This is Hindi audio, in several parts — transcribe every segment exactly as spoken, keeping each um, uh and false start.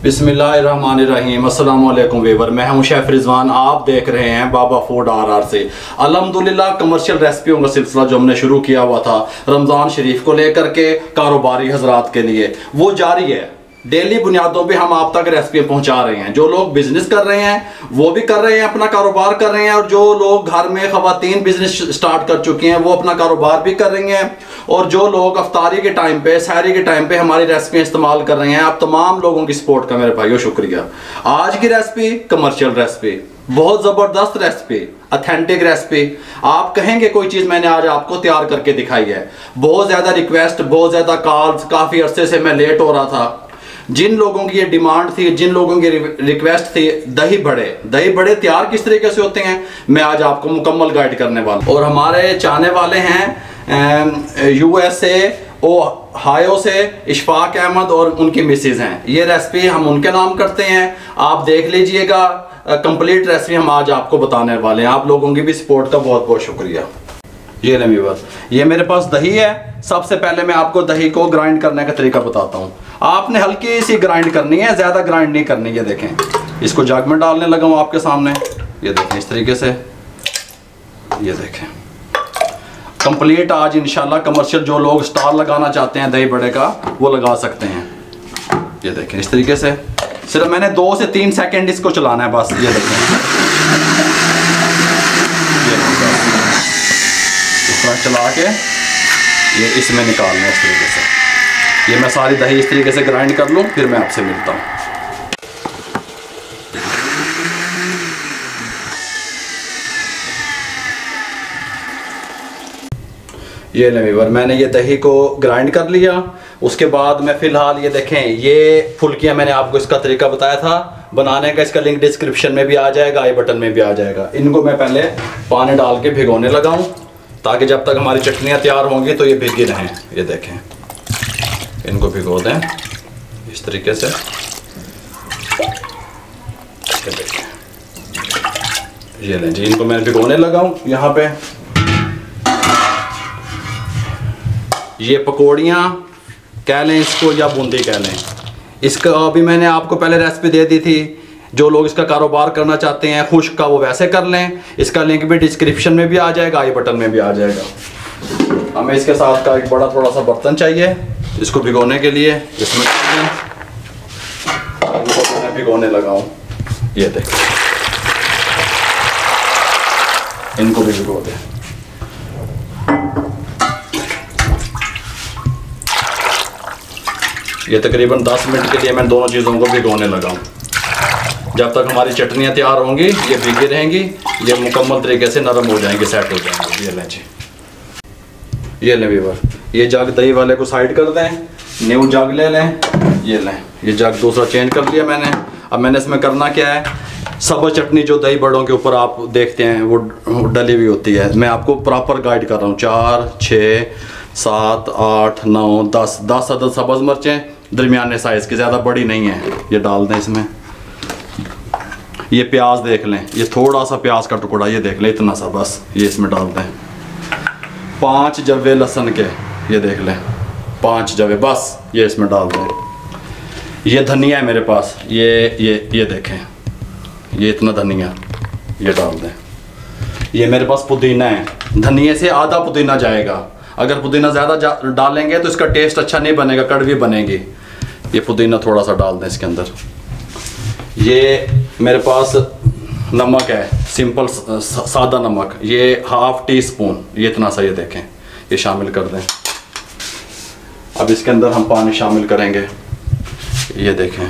बिस्मिल्लाहिर्रहमानिर्रहीम। अस्सलाम वालेकुम वीवर, मैं हूं शेफ रिजवान। आप देख रहे हैं बाबा फूड आर आर से। अल्हम्दुलिल्लाह कमर्शियल रेसिपियों का सिलसिला जो हमने शुरू किया हुआ था रमज़ान शरीफ को लेकर के कारोबारी हजरात के लिए, वो जारी है। डेली बुनियादों पे हम आप तक रेसिपी पहुंचा रहे हैं। जो लोग बिजनेस कर रहे हैं वो भी कर रहे हैं, अपना कारोबार कर रहे हैं, और जो लोग घर में खवातीन बिजनेस स्टार्ट कर चुके हैं वो अपना कारोबार भी कर रही हैं, और जो लोग अफ्तारी के टाइम पे, सहरी के टाइम पे हमारी रेसिपी इस्तेमाल कर रहे हैं। आप तमाम लोगों की सपोर्ट का मेरे भाइयों शुक्रिया। आज की रेसिपी कमर्शियल रेसिपी, बहुत ज़बरदस्त रेसिपी, ऑथेंटिक रेसिपी। आप कहेंगे कोई चीज़ मैंने आज आपको तैयार करके दिखाई है। बहुत ज़्यादा रिक्वेस्ट, बहुत ज़्यादा कॉल्स, काफ़ी अरसे से मैं लेट हो रहा था। जिन लोगों की ये डिमांड थी, जिन लोगों की रिक्वेस्ट थी, दही बड़े दही बड़े तैयार किस तरीके से होते हैं मैं आज आपको मुकम्मल गाइड करने वाला हूँ। और हमारे चाहने वाले हैं यूएसए ओहायो से इशफाक अहमद और उनकी मिसेज हैं। ये रेसिपी हम उनके नाम करते हैं, आप देख लीजिएगा। कंप्लीट रेसिपी हम आज आपको बताने वाले हैं। आप लोगों की भी सपोर्ट का बहुत बहुत शुक्रिया। ये ले व्यूअर्स, ये मेरे पास दही है। सबसे पहले मैं आपको दही को ग्राइंड करने का तरीका बताता हूँ। आपने हल्की सी ग्राइंड करनी है, ज़्यादा ग्राइंड नहीं करनी। ये देखें, इसको जग में डालने लगा हूँ आपके सामने। ये देखें इस तरीके से, ये देखें कंप्लीट। आज इंशाल्लाह कमर्शियल जो लोग स्टॉल लगाना चाहते हैं दही बड़े का, वो लगा सकते हैं। ये देखें इस तरीके से, सिर्फ मैंने दो से तीन सेकेंड इसको चलाना है बस। ये देखें इस तरह चला के ये इसमें निकालना है इस तरीके से। ये मैं सारी दही इस तरीके से ग्राइंड कर लूँ, फिर मैं आपसे मिलता हूँ। ये ले व्यूअर, मैंने ये दही को ग्राइंड कर लिया। उसके बाद मैं फ़िलहाल ये देखें, ये फुल्कियाँ मैंने आपको इसका तरीका बताया था बनाने का। इसका लिंक डिस्क्रिप्शन में भी आ जाएगा, आई बटन में भी आ जाएगा। इनको मैं पहले पानी डाल के भिगोने लगा हूँ, ताकि जब तक हमारी चटनियाँ तैयार होंगी तो ये भिगी रहें। ये देखें, इनको भिगो दें इस तरीके से। ये देखें, ये लें जी, इनको मैं भिगोने लगा हूँ यहाँ पे। ये पकौड़ियाँ कह लें इसको या बूंदी कह लें, इसका अभी मैंने आपको पहले रेसिपी दे दी थी। जो लोग इसका कारोबार करना चाहते हैं खुश्क का, वो वैसे कर लें। इसका लिंक भी डिस्क्रिप्शन में भी आ जाएगा, आई बटन में भी आ जाएगा। हमें इसके साथ का एक बड़ा थोड़ा सा बर्तन चाहिए इसको भिगोने के लिए। इसमें मैं भिगोने लगा हूँ। ये देख, इनको भी भिगो दें। ये तकरीबन दस मिनट के लिए मैं दोनों चीज़ों को भिगोने लगा हूँ। जब तक हमारी चटनियाँ तैयार होंगी ये भीगी रहेंगी, ये मुकम्मल तरीके से नरम हो जाएंगे, सेट हो जाएंगे। ये लें जी, ये लें व्यूअर, ये जग दही वाले को साइड कर दें, न्यू जग ले लें। ये लें, ये जग दूसरा चेंज कर लिया मैंने। अब मैंने इसमें करना क्या है, सब्ज़ चटनी जो दही बड़ों के ऊपर आप देखते हैं वो डली हुई होती है, मैं आपको प्रॉपर गाइड कर रहा हूँ। चार, छः, सात, आठ, नौ, दस दस अदद सब्ज़ मिर्चें दरमियाने साइज़ की, ज़्यादा बड़ी नहीं है, ये डाल दें इसमें। ये प्याज देख लें, ये थोड़ा सा प्याज का टुकड़ा, ये देख लें इतना सा बस, ये इसमें डाल दें। पांच जवे लहसुन के, ये देख लें पांच जवे बस, ये इसमें डाल दें। ये धनिया है मेरे पास, ये ये ये देखें, ये इतना धनिया, ये डाल दें। ये मेरे पास पुदीना है, धनिया से आधा पुदीना जाएगा। अगर पुदीना ज़्यादा डालेंगे तो इसका टेस्ट अच्छा नहीं बनेगा, कड़वी बनेगी। ये पुदीना थोड़ा सा डाल दें इसके अंदर। ये मेरे पास नमक है, सिंपल सादा नमक, ये हाफ टी स्पून, ये इतना सा, ये देखें, ये शामिल कर दें। अब इसके अंदर हम पानी शामिल करेंगे, ये देखें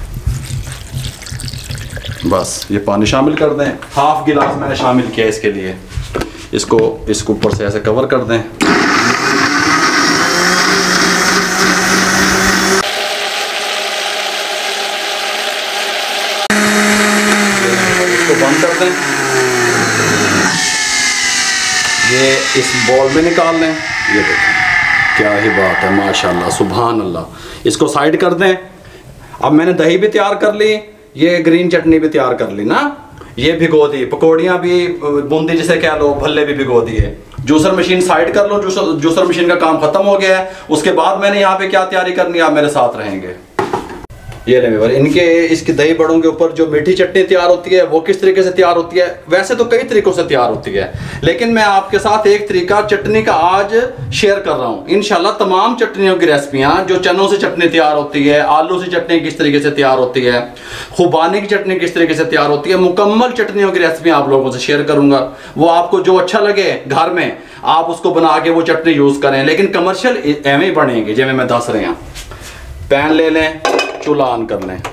बस, ये पानी शामिल कर दें। हाफ गिलास मैंने शामिल किया इसके लिए। इसको इसको ऊपर से ऐसे कवर कर दें। बंद कर दें। ये इस बॉल में निकाल लें। ये देखें, क्या ही बात है, माशाल्लाह, सुभान अल्लाह। इसको साइड कर दें। अब मैंने दही भी तैयार कर ली, ये ग्रीन चटनी भी तैयार कर ली ना, ये भिगो दी, पकौड़ियाँ भी, बूंदी जिसे कह लो, भल्ले भी भिगो दिए। जूसर मशीन साइड कर लो, जूसर जूसर मशीन का काम खत्म हो गया है। उसके बाद मैंने यहाँ पे क्या तैयारी करनी है, आप मेरे साथ रहेंगे। ये ले व्यूअर, इनके इसकी दही बड़ों के ऊपर जो मीठी चटनी तैयार होती है वो किस तरीके से तैयार होती है, वैसे तो कई तरीकों से तैयार होती है, लेकिन मैं आपके साथ एक तरीका चटनी का आज शेयर कर रहा हूँ। इंशाल्लाह तमाम चटनियों की रेसिपियाँ, जो चनों से चटनी तैयार होती है, आलू से चटनी किस तरीके से तैयार होती है, खुबानी की चटनी किस तरीके से तैयार होती है, मुकम्मल चटनियों की रेसिपी आप लोगों से शेयर करूँगा। वो आपको जो अच्छा लगे घर में आप उसको बना के वो चटनी यूज़ करें, लेकिन कमर्शियल एवं ही बनेंगे जिਵੇਂ मैं दस रहे हैं। पैन ले लें, चूल्हा ऑन कर लें,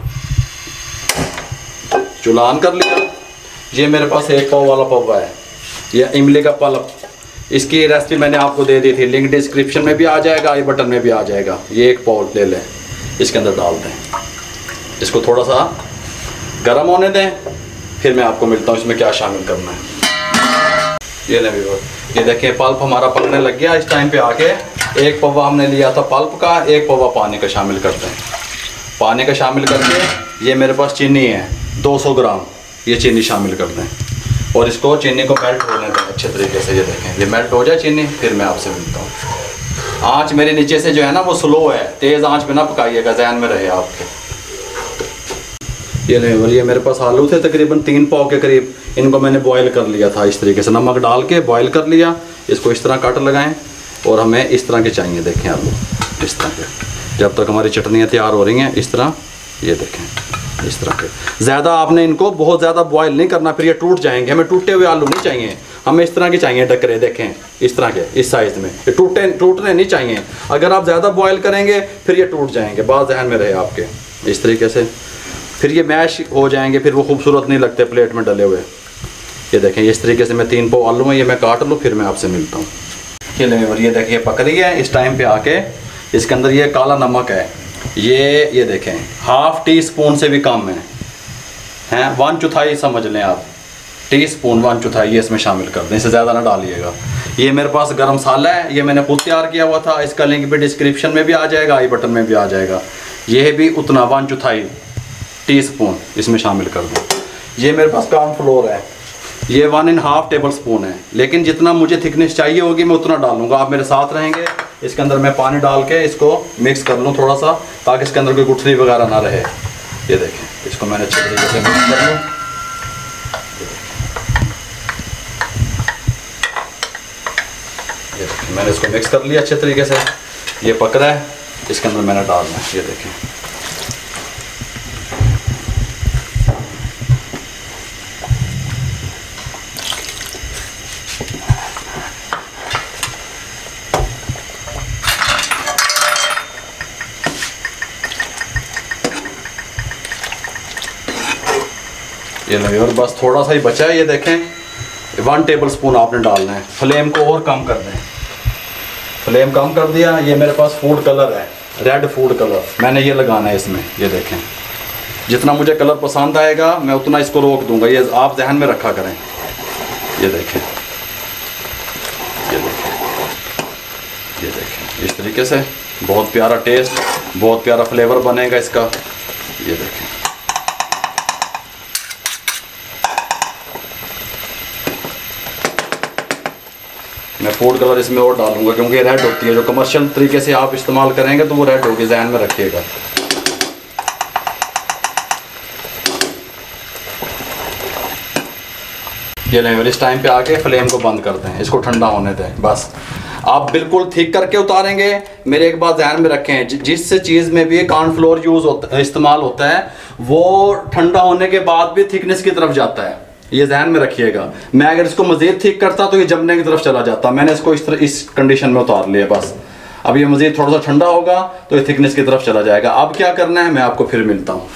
चूल्हा ऑन कर लिया। ये मेरे पास एक पाव वाला पौवा है, ये इमली का पल्प, इसकी रेसिपी मैंने आपको दे दी थी, लिंक डिस्क्रिप्शन में भी आ जाएगा, आई बटन में भी आ जाएगा। ये एक पाव ले लें, इसके अंदर डाल दें, इसको थोड़ा सा गर्म होने दें, फिर मैं आपको मिलता हूँ इसमें क्या शामिल करना है। ये ले व्यूअर, ये देखें पल्प हमारा पकने लग गया। इस टाइम पे आके एक पौवा हमने लिया था पल्प का, एक पौवा पानी का शामिल करते हैं। पानी का शामिल करके ये मेरे पास चीनी है दो सौ ग्राम, ये चीनी शामिल कर दें और इसको चीनी को मेल्ट होने दें अच्छे तरीके से। ये देखें ये मेल्ट हो जाए चीनी, फिर मैं आपसे मिलता हूँ। आँच मेरी नीचे से जो है ना वो स्लो है, तेज़ आँच पे ना पकाइएगा, ज़हन में रहे आपके। ये नहीं, ये मेरे पास आलू थे तकरीबन तीन पाव के करीब, इनको मैंने बॉईल कर लिया था इस तरीके से, नमक डाल के बॉईल कर लिया। इसको इस तरह कट लगाएं और हमें इस तरह के चाहिए, देखें आलू इस तरह के। जब तक हमारी चटनियाँ तैयार हो रही हैं इस तरह, ये देखें इस तरह के। ज़्यादा आपने इनको बहुत ज़्यादा बॉईल नहीं करना, फिर ये टूट जाएंगे। हमें टूटे हुए आलू नहीं चाहिए, हमें इस तरह के चाहिए डकरे, देखें इस तरह के, इस साइज़ में। ये टूटे टूटने नहीं चाहिए, अगर आप ज़्यादा बॉईल करेंगे फिर ये टूट जाएंगे। बात ज़हन में रहे आपके, इस तरीके से फिर ये मैश हो जाएंगे, फिर वो खूबसूरत नहीं लगते प्लेट में डले हुए। ये देखें इस तरीके से मैं तीन पाव आलू हैं, ये मैं काट लूँ, फिर मैं आपसे मिलता हूँ। ये लें और ये देखिए पक रही है। इस टाइम पे आके इसके अंदर ये काला नमक है, ये ये देखें हाफ टी स्पून से भी कम है, हैं वन चौथाई समझ लें आप, टी स्पून वन चौथाई ये इसमें शामिल कर दें, इससे ज़्यादा ना डालिएगा। ये मेरे पास गरम मसाला है, ये मैंने खुद तैयार किया हुआ था, इसका लिंक भी डिस्क्रिप्शन में भी आ जाएगा, आई बटन में भी आ जाएगा। ये भी उतना वन चौथाई टी स्पून इसमें शामिल कर दें। ये मेरे पास कॉर्नफ्लोर है, ये one and half tablespoon है, लेकिन जितना मुझे थिकनेस चाहिए होगी मैं उतना डालूंगा, आप मेरे साथ रहेंगे। इसके अंदर मैं पानी डाल के इसको मिक्स कर लूँ थोड़ा सा, ताकि इसके अंदर कोई गुठली वगैरह ना रहे। ये देखें इसको मैंने अच्छे तरीके से मिक्स कर लूँ। ये देखें मैंने इसको मिक्स कर लिया अच्छे तरीके से, ये पक रहा है, इसके अंदर मैंने डालना है। ये देखें ये लगे और बस थोड़ा सा ही बचा है। ये देखें वन टेबल स्पून आपने डालना है, फ्लेम को और कम कर दें, फ्लेम कम कर दिया। ये मेरे पास फूड कलर है, रेड फूड कलर, मैंने ये लगाना है इसमें। ये देखें जितना मुझे कलर पसंद आएगा मैं उतना इसको रोक दूंगा, ये आप जहन में रखा करें। ये देखें ये देखें ये देखें इस तरीके से बहुत प्यारा टेस्ट, बहुत प्यारा फ्लेवर बनेगा इसका। ये देखें मैं फूड कलर इसमें और डालूंगा, क्योंकि रेड होती है, जो कमर्शियल तरीके से आप इस्तेमाल करेंगे तो वो रेड होगी, ध्यान में रखिएगा। ये लें इस टाइम पे आके फ्लेम को बंद कर दें, इसको ठंडा होने दें। बस आप बिल्कुल थिक करके उतारेंगे। मेरे एक बात ध्यान में रखें, जिस चीज़ में भी कॉर्नफ्लोर यूज़ होता इस्तेमाल होता है वो ठंडा होने के बाद भी थिकनेस की तरफ जाता है, ये ध्यान में रखिएगा। मैं अगर इसको मज़ीद ठीक करता तो ये जमने की तरफ चला जाता। मैंने इसको इस तरह इस कंडीशन में उतार लिया बस। अब ये मज़ीद थोड़ा सा ठंडा होगा तो ये थिकनेस की तरफ चला जाएगा। अब क्या करना है मैं आपको फिर मिलता हूँ।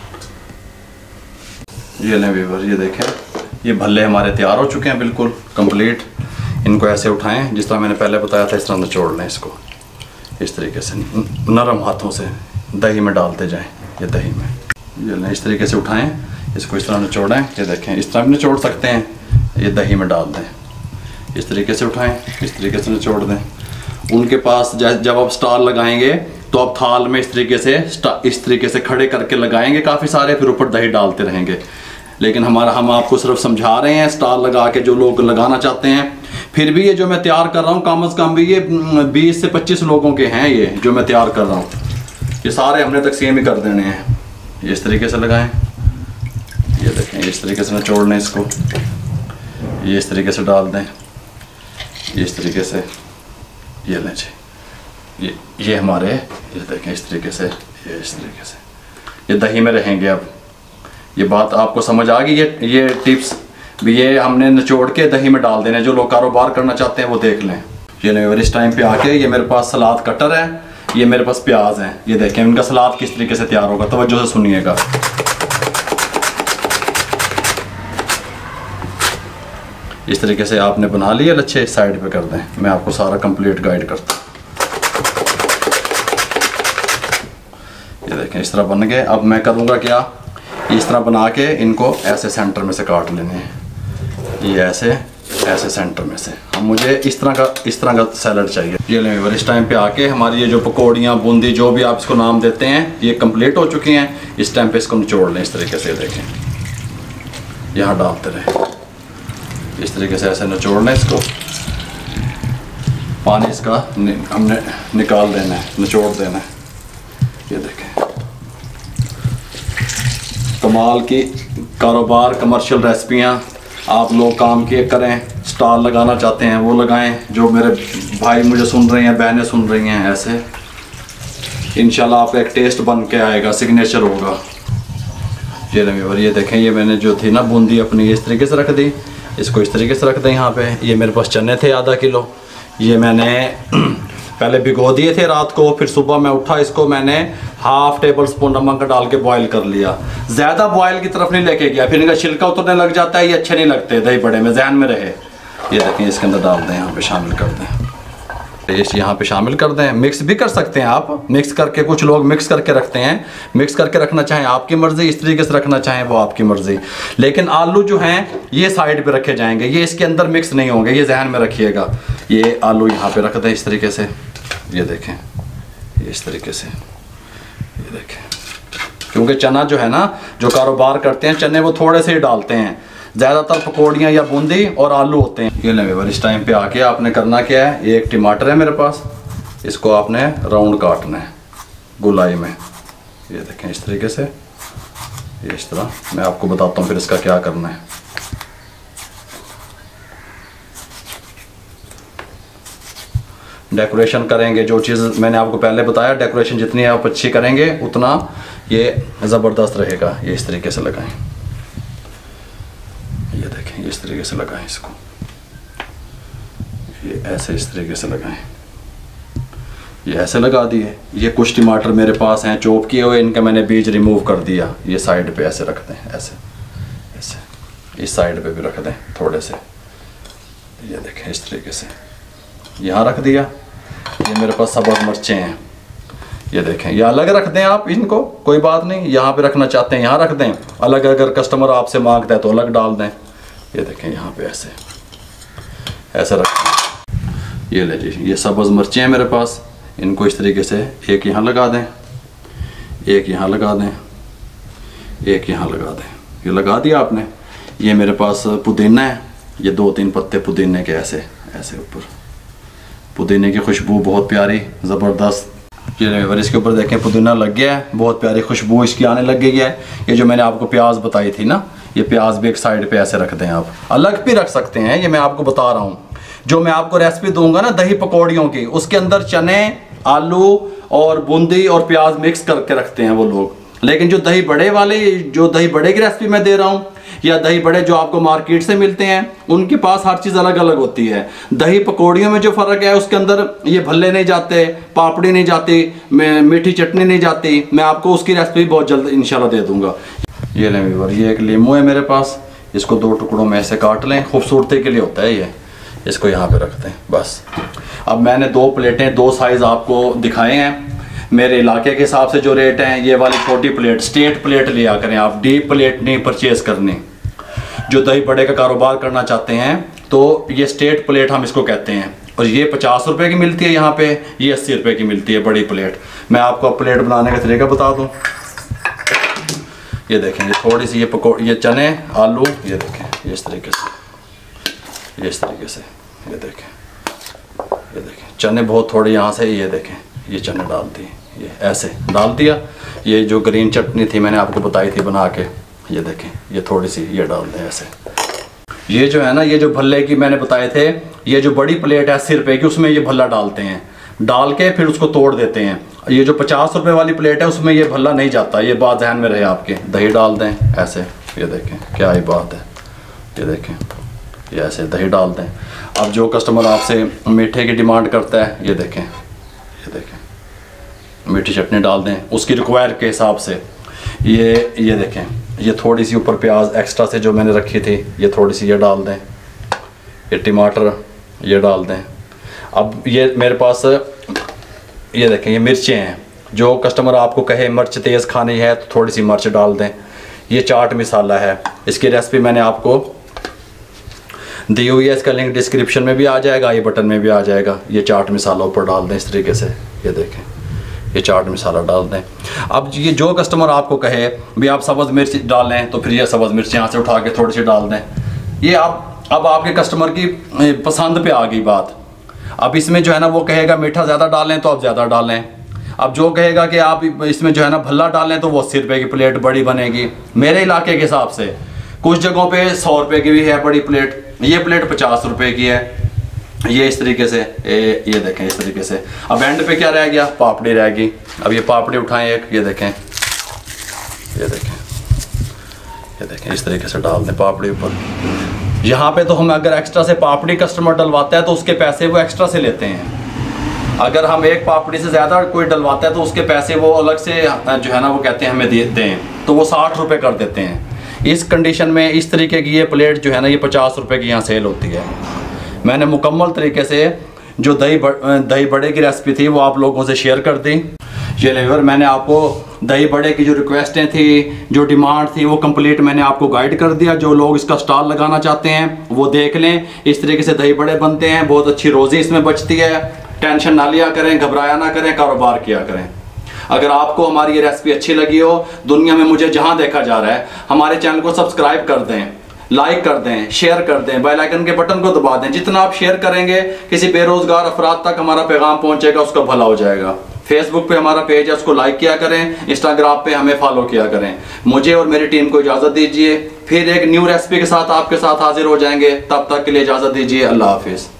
ये लें व्यूअर, ये देखें ये भल्ले हमारे तैयार हो चुके हैं बिल्कुल कंप्लीट। इनको ऐसे उठाएं जिस तरह मैंने पहले बताया था, इस तरह निचोड़ लें इसको, इस तरीके से नरम हाथों से दही में डालते जाएं। ये दही में ये लें इस तरीके से उठाएं, इसको इस तरह निचोड़ें। ये देखें इस तरह भी निचोड़ सकते हैं, ये दही में डाल दें, इस तरीके से उठाएं, इस तरीके से निचोड़ दें। उनके पास जब आप स्टाल लगाएंगे तो आप थाल में इस तरीके से इस तरीके से खड़े करके लगाएंगे काफ़ी सारे, फिर ऊपर दही डालते रहेंगे। लेकिन हमारा हम आपको सिर्फ समझा रहे हैं स्टाल लगा के जो लोग लगाना चाहते हैं। फिर भी ये जो मैं तैयार कर रहा हूँ कम अज़ कम भी ये बीस से पच्चीस लोगों के हैं, ये जो मैं तैयार कर रहा हूँ, ये सारे हमने तकसीम ही कर देने हैं। इस तरीके से लगाएं। ये देखें इस तरीके से निचोड़ लें इसको, ये इस तरीके से डाल दें, ये इस तरीके से, ये लें जी, ये ये हमारे, ये देखें इस तरीके से, ये इस तरीके से, ये दही में रहेंगे। अब ये बात आपको समझ आ गई। ये ये टिप्स भी ये हमने निचोड़ के दही में डाल देने, जो लोग कारोबार करना चाहते हैं वो देख लें। ये नहीं, इस टाइम पे आके ये मेरे पास सलाद कटर है, ये मेरे पास प्याज है, ये देखें इनका सलाद किस तरीके से तैयार होगा, तवज्जो से सुनिएगा। इस तरीके से आपने बना लिया, लच्छे इस साइड पे कर दें, मैं आपको सारा कंप्लीट गाइड करता हूँ। ये देखें इस तरह बन गए। अब मैं करूँगा क्या, इस तरह बना के इनको ऐसे सेंटर में से काट लेने हैं, ये ऐसे ऐसे सेंटर में से। हम मुझे इस तरह का इस तरह का सैलड चाहिए। ये लें, इस टाइम पे आके हमारी ये जो पकौड़ियाँ, बूंदी, जो भी आप इसको नाम देते हैं, ये कंप्लीट हो चुकी हैं। इस टाइम पे इसको निचोड़ लें इस तरीके से, देखें यहाँ डालते रहे, इस तरीके से ऐसे निचोड़ लें इसको। पानी इसका नि, हमने निकाल देना है, निचोड़ देना है। ये देखें कमाल की कारोबार, कमर्शियल रेसिपियाँ आप लोग काम किए करें। स्टॉल लगाना चाहते हैं वो लगाएं, जो मेरे भाई मुझे सुन रहे हैं, बहनें सुन रही हैं, ऐसे इंशाल्लाह आपका एक टेस्ट बन के आएगा, सिग्नेचर होगा। ये रमीवर, ये देखें ये मैंने जो थी ना बूंदी अपनी इस तरीके से रख दी, इसको इस तरीके से रख दें यहाँ पे। ये मेरे पास चने थे आधा किलो, ये मैंने पहले भिगो दिए थे रात को, फिर सुबह मैं उठा, इसको मैंने हाफ टेबल स्पून नमक डाल के बॉईल कर लिया। ज़्यादा बॉयल की तरफ नहीं लेके गया, फिर इनका छिलका उतरने लग जाता है, ये अच्छे नहीं लगते दही बड़े में, जहन में रहे। ये देखें इसके अंदर डाल दें, यहाँ पे शामिल कर दें, टेस्ट यहाँ पे शामिल कर दें। मिक्स भी कर सकते हैं आप, मिक्स करके, कुछ लोग मिक्स करके रखते हैं, मिक्स करके रखना चाहें आपकी मर्ज़ी, इस तरीके से रखना चाहें वो आपकी मर्ज़ी। लेकिन आलू जो हैं ये साइड पे रखे जाएंगे, ये इसके अंदर मिक्स नहीं होंगे, ये जहन में रखिएगा। ये आलू यहाँ पे रख दें इस तरीके से, ये देखें ये इस तरीके से, ये देखें। क्योंकि चना जो है ना, जो कारोबार करते हैं चने वो थोड़े से ही डालते हैं, ज़्यादातर पकौड़ियाँ या बूंदी और आलू होते हैं। ये लें, इस टाइम पे आके आपने करना क्या है, ये एक टमाटर है मेरे पास, इसको आपने राउंड काटना है गोलाई में। ये देखें इस तरीके से, ये इस तरह। मैं आपको बताता हूँ फिर इसका क्या करना है। डेकोरेशन करेंगे, जो चीज़ मैंने आपको पहले बताया, डेकोरेशन जितनी आप अच्छी करेंगे उतना ये ज़बरदस्त रहेगा। ये इस तरीके से लगाएं, ये देखें इस तरीके से लगाएं इसको, ये ऐसे इस तरीके से लगाएं, ये ऐसे लगा दिए। ये कुछ टमाटर मेरे पास हैं चॉप किए हुए, इनका मैंने बीज रिमूव कर दिया। ये साइड पे ऐसे रख दें, ऐसे ऐसे, इस साइड पे भी रख दें थोड़े से। ये देखें इस तरीके से यहाँ रख दिया। ये मेरे पास सब्ज़ मिर्चें हैं, ये देखें, ये अलग रख दें आप इनको, कोई बात नहीं। यहाँ पे रखना चाहते हैं यहाँ रख दें, अलग अगर कस्टमर आपसे मांगता है तो अलग डाल दें। ये देखें यहाँ पे ऐसे ऐसे रख दें। ये ले जी, ये सब्ज़ मिर्चें हैं मेरे पास, इनको इस तरीके से एक यहाँ लगा दें, एक यहाँ लगा दें, एक यहाँ लगा दें। ये लगा दिया आपने। ये मेरे पास पुदीना है, ये दो तीन पत्ते पुदीने के ऐसे ऐसे ऊपर, पुदीने की खुशबू बहुत प्यारी ज़बरदस्त। ये इसके ऊपर देखें पुदीना लग गया है, बहुत प्यारी खुशबू इसकी आने लग गई है। ये जो मैंने आपको प्याज बताई थी ना, ये प्याज भी एक साइड पे ऐसे रख दें, आप अलग भी रख सकते हैं। ये मैं आपको बता रहा हूँ, जो मैं आपको रेसिपी दूंगा ना दही पकौड़ियों की, उसके अंदर चने, आलू और बूंदी और प्याज मिक्स करके रखते हैं वो लोग। लेकिन जो दही बड़े वाले, जो दही बड़े की रेसिपी मैं दे रहा हूँ, या दही बड़े जो आपको मार्केट से मिलते हैं, उनके पास हर चीज़ अलग अलग होती है। दही पकौड़ियों में जो फ़र्क है, उसके अंदर ये भल्ले नहीं जाते, पापड़ी नहीं जाती, मीठी चटनी नहीं जाती। मैं आपको उसकी रेसिपी बहुत जल्द इंशाल्लाह दे दूंगा। ये लें व्यूअर, ये एक लीमू है मेरे पास, इसको दो टुकड़ों में ऐसे काट लें, खूबसूरती के लिए होता है ये। इसको यहाँ पे रखते हैं बस। अब मैंने दो प्लेटें, दो साइज़ आपको दिखाए हैं। मेरे इलाके के हिसाब से जो रेट हैं, ये वाली छोटी प्लेट, स्टेट प्लेट लिया करें आप, डीप प्लेट नहीं परचेज़ करनी। जो दही बड़े का कारोबार करना चाहते हैं तो ये स्टेट प्लेट हम इसको कहते हैं, और ये पचास रुपए की मिलती है यहाँ पे, ये अस्सी रुपए की मिलती है बड़ी प्लेट। मैं आपको प्लेट बनाने का तरीका बता दूँ। ये देखें, ये थोड़ी सी ये पकौड़, ये चने, आलू, ये देखें ये इस तरीके से, ये इस तरीके से, ये देखें, ये देखें चने बहुत थोड़े यहाँ से, ये देखें ये चने डाल दिए, ये ऐसे डाल दिया। ये जो ग्रीन चटनी थी मैंने आपको बताई थी बना के, ये देखें ये थोड़ी सी ये डाल दें ऐसे। ये जो है ना, ये जो भल्ले की मैंने बताए थे, ये जो बड़ी प्लेट है अस्सी रुपये की, उसमें ये भल्ला डालते हैं, डाल के फिर उसको तोड़ देते हैं। ये जो पचास रुपए वाली प्लेट है उसमें ये भल्ला नहीं जाता, ये बात ध्यान में रहे आपके। दही डाल दें ऐसे, ये देखें क्या ही बात है, ये देखें ये ऐसे दही डाल दें। अब जो कस्टमर आपसे मीठे की डिमांड करता है, ये देखें ये देखें मीठी चटनी डाल दें उसकी रिक्वायर के हिसाब से। ये ये देखें ये थोड़ी सी ऊपर प्याज एक्स्ट्रा से जो मैंने रखी थी, ये थोड़ी सी ये डाल दें। ये टमाटर ये डाल दें। अब ये मेरे पास ये देखें ये मिर्चें हैं, जो कस्टमर आपको कहे मिर्च तेज़ खानी है तो थोड़ी सी मिर्च डाल दें। ये चाट मसाला है, इसकी रेसिपी मैंने आपको दी हुई है, इसका लिंक डिस्क्रिप्शन में भी आ जाएगा, ये बटन में भी आ जाएगा। ये चाट मसाला ऊपर डाल दें इस तरीके से, ये देखें ये चाट मसाला डाल दें। अब ये जो कस्टमर आपको कहे भी आप सब्ज़ मिर्च डालें तो फिर ये सब्ज़ मिर्च यहाँ से उठा के थोड़ी सी डाल दें। ये आप अब आपके कस्टमर की पसंद पे आ गई बात। अब इसमें जो है ना वो कहेगा मीठा ज़्यादा डालें तो आप ज़्यादा डालें। अब जो कहेगा कि आप इसमें जो है ना भल्ला डालें तो वो अस्सी रुपये की प्लेट बड़ी बनेगी। मेरे इलाके के हिसाब से कुछ जगहों पे सौ रुपये की भी है बड़ी प्लेट, ये प्लेट पचास रुपये की है। ये इस तरीके से ए, ये देखें इस तरीके से। अब एंड पे क्या रह गया, पापड़ी रह गई। अब ये पापड़ी उठाएं एक, ये देखें ये देखें ये देखें इस तरीके से डाल दें पापड़ी ऊपर। यहाँ पे तो हम अगर एक्स्ट्रा से पापड़ी कस्टमर डलवाता है तो उसके पैसे वो एक्स्ट्रा से लेते हैं। अगर हम एक पापड़ी से ज़्यादा कोई डलवाता है तो उसके पैसे वो अलग से जो है ना वो कहते हैं हमें देते हैं, तो वो साठ रुपये कर देते हैं। इस कंडीशन में इस तरीके की ये प्लेट जो है ना ये पचास रुपये की यहाँ सेल होती है। मैंने मुकम्मल तरीके से जो दही दही बड़े की रेसिपी थी वो आप लोगों से शेयर कर दी। ये लेवर मैंने आपको दही बड़े की जो रिक्वेस्टें थी, जो डिमांड थी, वो कंप्लीट मैंने आपको गाइड कर दिया। जो लोग इसका स्टॉल लगाना चाहते हैं वो देख लें, इस तरीके से दही बड़े बनते हैं, बहुत अच्छी रोज़ी इसमें बचती है। टेंशन ना लिया करें, घबराया ना करें, कारोबार किया करें। अगर आपको हमारी ये रेसिपी अच्छी लगी हो, दुनिया में मुझे जहाँ देखा जा रहा है, हमारे चैनल को सब्सक्राइब कर दें, लाइक कर दें, शेयर कर दें, बेल आइकन के बटन को दबा दें। जितना आप शेयर करेंगे किसी बेरोजगार अफराद तक हमारा पैगाम पहुंचेगा, उसका भला हो जाएगा। फेसबुक पे हमारा पेज है, उसको लाइक किया करें, इंस्टाग्राम पे हमें फॉलो किया करें। मुझे और मेरी टीम को इजाज़त दीजिए, फिर एक न्यू रेसिपी के साथ आपके साथ हाजिर हो जाएंगे। तब तक के लिए इजाज़त दीजिए, अल्लाह हाफिज़।